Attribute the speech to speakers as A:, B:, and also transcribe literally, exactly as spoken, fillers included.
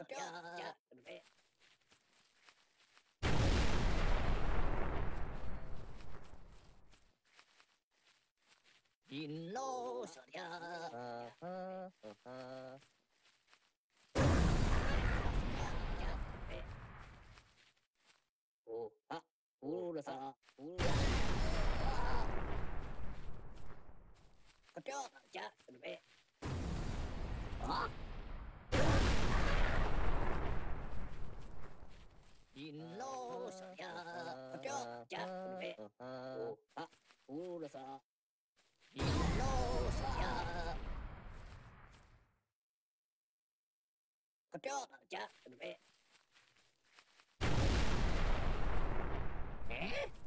A: 자, 네. 인로 서랴. 아하, 아하. 오, 아, 우르사, 우르사. 그쪽, 자, 네. 아. 인로 서랴. 그쪽, 자, 네. 오, 아, 우르사. 인로 서랴. 그쪽, 자, 네. 에?